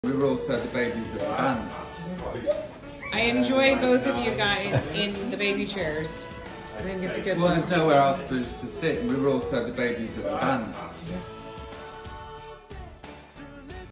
We were also the babies of the band. I enjoy both of you guys in the baby chairs. I think it's a good Well, look. there's nowhere else for us to sit, and we were also the babies of the band.